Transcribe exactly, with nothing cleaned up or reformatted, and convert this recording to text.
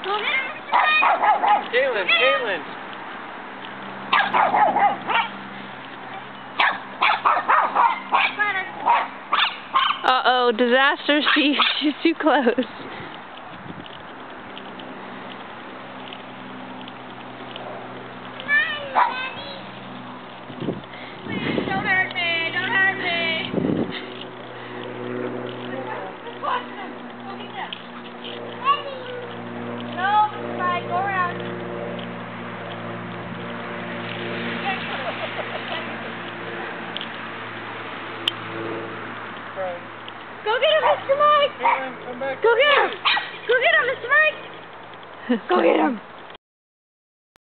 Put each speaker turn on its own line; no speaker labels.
Go get him, Mister Mike!
Kaylin, Kaylin!
Uh-oh, disaster, Steve. She's too close.
Please don't hurt me, don't hurt me. Go get them. No, Mister Mike, go around. Go get him, Mister Mike!
Kaylin, come back.
Go get him! Go get him, Mister Mike! Go get him!